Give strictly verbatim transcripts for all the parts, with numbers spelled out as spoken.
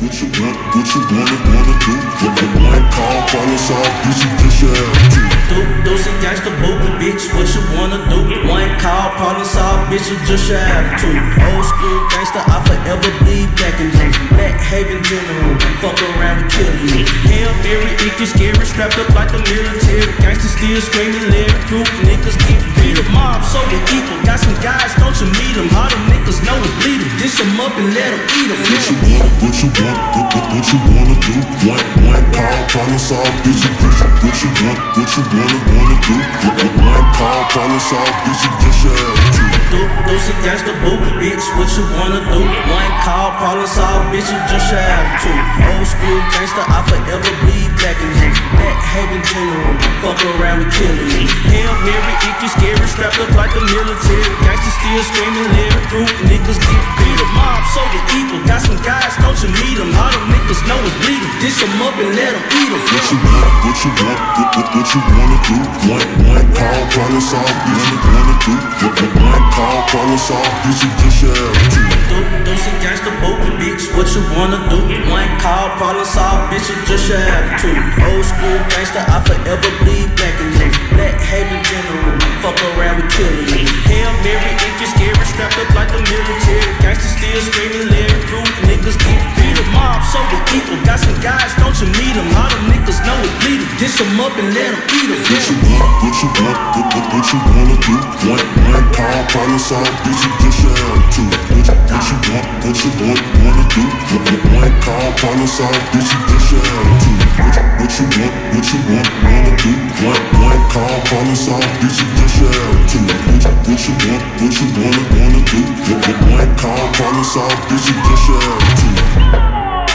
What you want, what you wanna, wanna do? What you want, call, follow, solve, bitch, you get your attitude. Do, do some gangsta movement, bitch, what you wanna do? One call, problem solve, bitch, you just your attitude. Old school gangsta, I forever bleed black and blue. Black Haven general, fuck around and kill you. Hail Mary, icky, scary, strapped up like the military. Gangsta still screaming, lyric, group niggas keep beat up. Mob, so we equal, got some guys, don't you meet them? All them niggas know it's bleeding, dish them up and let them eat them. What you want, what you want, what, what, what you wanna do? One, one call, problem solve, bitch, you get your. What you want, what you wanna, wanna do? What, what, one call, problem solve, bitch, you get your attitude. Do, do some gangsta movement, bitch, what you wanna do? One call, problem solve, bitch, you just your attitude. Old school gangsta, I forever bleed black and blue. Black Haven general, fuck around and kill you. Hail Mary, icky, scary, strapped up like the military. Gangsta still screaming, lyric, group niggas get beat up. Mob, so we equal, got some guys, don't you meet them? All them niggas know it's bleeding, dish them up and let them eat them. What you want, what you want, what, what, what you wanna do? One, one call, problem solve, bitch, you wanna do? What, what, one call, problem solve, bitch, you get your attitude. Do, do some gangsta movement, bitch, what you wanna do? One call, problem solve, bitch, you just your attitude. Old school gangsta, I forever bleed black and blue. Black Haven general, fuck around with kill you. Hail Mary, icky, scary, strapped up like the military. Gangsta still screaming, lyric, group niggas keep beat up. Mob, so we equal, got some guys, don't you meet them? All them niggas know it's bleeding, dish them up and let them eat them. What you want, what you want, what, what, what you wanna do? One, one call, problem solve, bitch, you get your attitude. What you, what you want, what you want, wanna do? What, what, one call, problem solve, bitch, you get your attitude. What, what you want, what you want, wanna do? One, one call, problem solve, bitch, you get your attitude. What, what you want, what you wanna, wanna do? What, what, one call, problem solve, bitch, you get your attitude.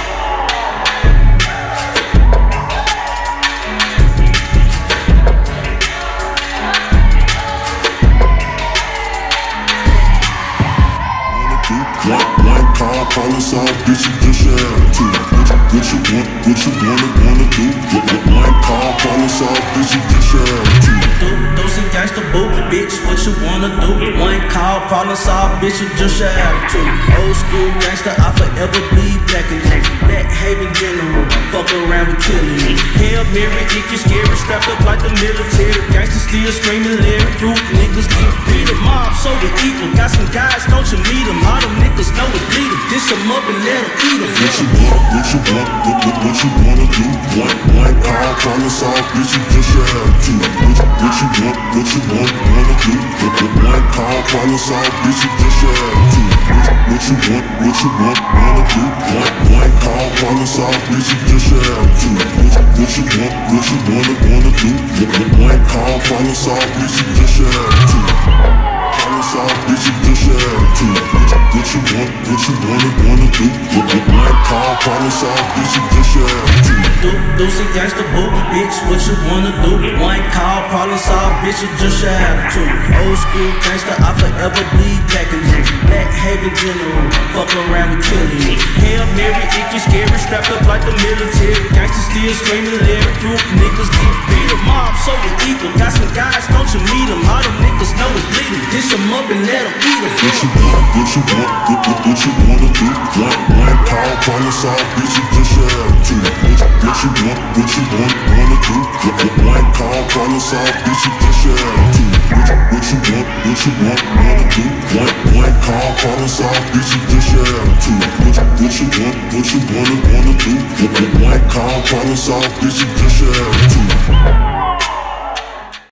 One, one call, problem solve, bitch, you get your attitude. What, what you want, what you wanna, wanna do? What, what, one call, problem solve, bitch, you get your attitude. Do, do some gangsta movement, bitch, what you wanna do? One call, problem solve, bitch, you just your attitude. Old school gangsta, I forever bleed black and blue. Black Haven general, fuck around with kill you. Hail Mary, icky, scary, strapped up like the military. Gangsta still screaming, lyric, group niggas keep beat up. Mob, so we equal, got some guys, don't you meet them? All them niggas know it's bleeding, dish them up and let them eat them. What you want, what you want, what, what, what you wanna do? One, one call, problem solve, bitch, you get your attitude. What, what you want, what you want, wanna do? What, what, one call, problem solve, bitch, you get your attitude. What, what you want, what you want, wanna do? One, one call, problem solve, bitch, you get your attitude. What, what you want, what you wanna, wanna do? What, what, one call, problem solve, bitch, you get your attitude. Problem solve, bitch, you get your attitude. What, what you want, what you wanna, wanna do? What, what, one call, problem solve, bitch, you get your attitude. Do, do some gangsta movement, bitch, what you wanna do? One call, problem solve, bitch, you just your attitude. Old school gangsta, I forever bleed black and blue. Black Haven general, fuck around with kill you. Hail Mary, icky, scary, strapped up like the military. Gangsta still screaming, lyric, group niggas keep beat up. Mob, so we equal, got some guys, don't you meet them? All them niggas know it's bleeding, dish them up and let them eat them. What you want, what you want, what, what, what you wanna do? One, one call, problem solve, bitch, you get your attitude. What, what you want, what you want, wanna do? What, what, one call, problem solve, bitch, you get your attitude. What, what you want, what you want, wanna do? One, one call, problem solve, bitch, you get your attitude. What, what you want, what you wanna, wanna do? What, what, one call, problem solve, bitch, you get your attitude.